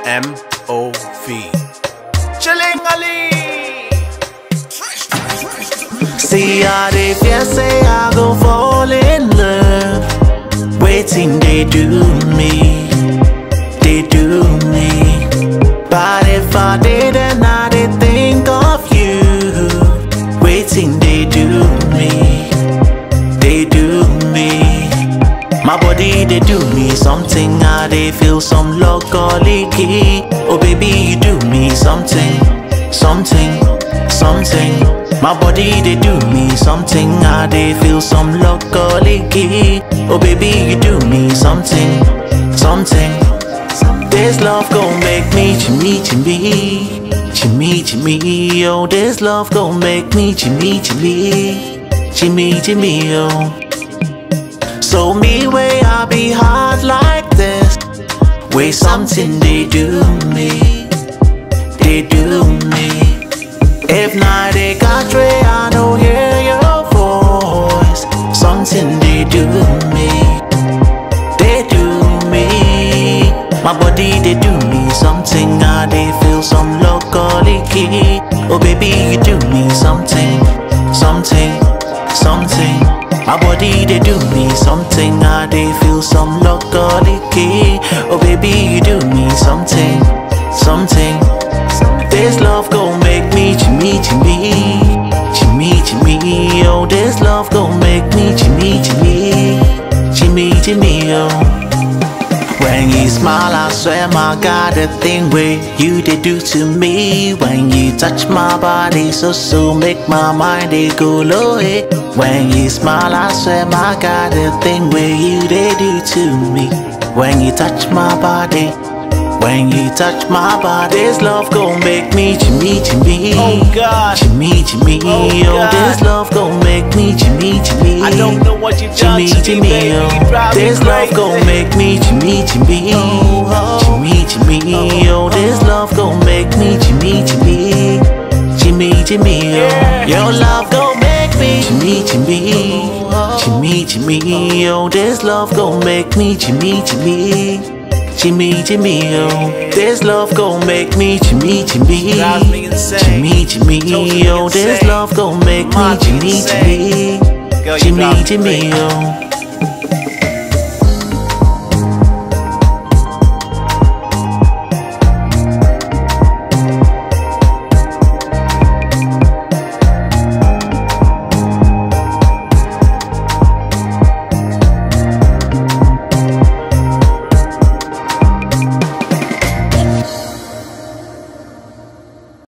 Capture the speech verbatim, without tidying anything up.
M O V. Chilling Ali. See how they fear say I go fall in love. Waiting they do me, they do me. But if I did then I did think of you. Waiting they do me, they do me. My body they do me something, I they feel some love or leaky. Oh baby you do me something, something, something. My body they do me something, I they feel some love or leaky. Oh baby you do me something, something. This love gon' make me chimmy chimmy, chimmy chimmy. Oh this love gon' make me chimmy chimmy, chimmy chimmy. Oh. So me way I be hard like this, way something they do me, they do me. If not they got Dre, I don't hear your voice. Something they do me, they do me. My body they do me something, I they feel some local key. Oh baby you do me something, something, something. My body they do me something, I they feel some local key. Oh baby you do me something, something. This love gon' make me chimmy chimmy, chimmy chimmy. Oh this love gon' make me chimmy chimmy, chimmy chimmy. Oh. When you smile I swear my God the thing where you they do to me. When you touch my body so so make my mind they go low. Eh. When you smile I swear my God the thing where you they do to me. When you touch my body, when you touch my body, this love gon' make me chimmy chimmy. Oh God, chimmy chimmy. Oh, oh this love gon' make me chimmy chimmy. I don't know what you've done chimmy, to chimmy, me, baby. oh. You drive This me love crazy. gon' make me chimmy chimmy, Oh, oh. chimmy chimmy. Oh this love gon' make me chimmy chimmy, chimmy chimmy. Oh your love gon' make me chimmy chimmy, chimmy chimmy. Oh this love gon' make me chimmy chimmy. Chimmy, chimmy, oh. This love gon' make me chimmy, chimmy. Drives me insane. Chimmy, chimmy, Totally oh. This insane. love gon' make me Mind chimmy, insane. chimmy. Girl, you Chimmy, drive me chimmy, crazy. oh.